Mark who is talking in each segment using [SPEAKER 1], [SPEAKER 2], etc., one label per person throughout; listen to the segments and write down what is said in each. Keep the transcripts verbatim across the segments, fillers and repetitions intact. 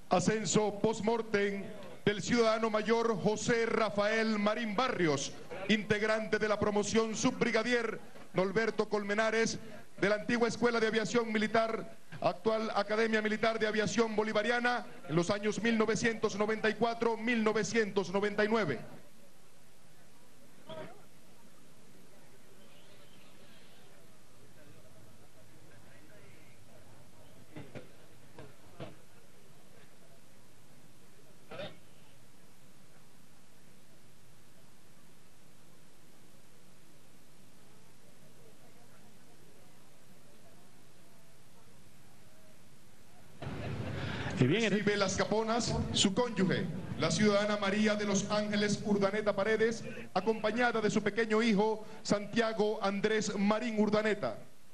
[SPEAKER 1] Ascenso post-mortem del ciudadano mayor José Rafael Marín Barrios, integrante de la promoción subbrigadier Norberto Colmenares, de la antigua Escuela de Aviación Militar, actual Academia Militar de Aviación Bolivariana, en los años mil novecientos noventa y cuatro a mil novecientos noventa y nueve.
[SPEAKER 2] Y bien,
[SPEAKER 1] recibe las caponas su cónyuge, la ciudadana María de los Ángeles Urdaneta Paredes, acompañada de su pequeño hijo Santiago Andrés Marín Urdaneta.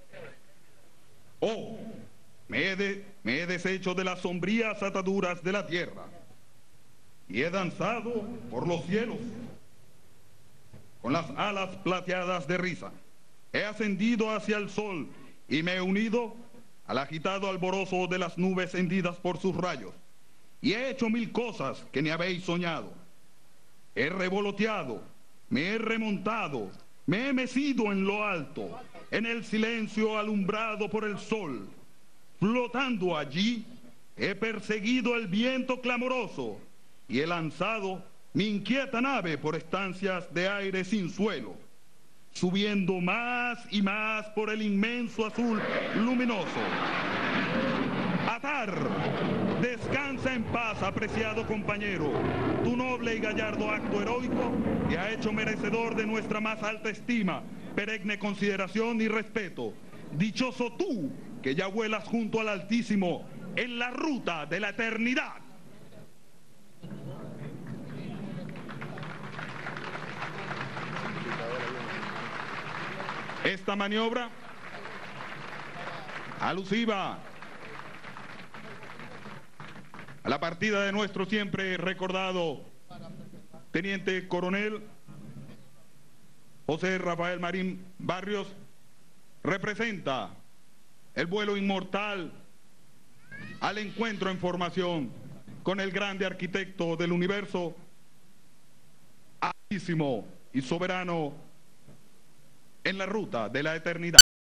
[SPEAKER 3] Oh, me he, de, me he deshecho de las sombrías ataduras de la tierra y he danzado por los cielos con las alas plateadas de risa. He ascendido hacia el sol y me he unido al agitado alborozo de las nubes hendidas por sus rayos, y he hecho mil cosas que ni habéis soñado. He revoloteado, me he remontado, me he mecido en lo alto, en el silencio alumbrado por el sol. Flotando allí, he perseguido el viento clamoroso y he lanzado mi inquieta nave por estancias de aire sin suelo, subiendo más y más por el inmenso azul luminoso. Atar, descansa en paz, apreciado compañero. Tu noble y gallardo acto heroico te ha hecho merecedor de nuestra más alta estima, perenne consideración y respeto. Dichoso tú, que ya vuelas junto al Altísimo en la ruta de la eternidad. Esta maniobra, alusiva a la partida de nuestro siempre recordado teniente coronel José Rafael Marín Barrios, representa el vuelo inmortal al encuentro en formación con el grande arquitecto del universo, altísimo y soberano, en la ruta de la eternidad.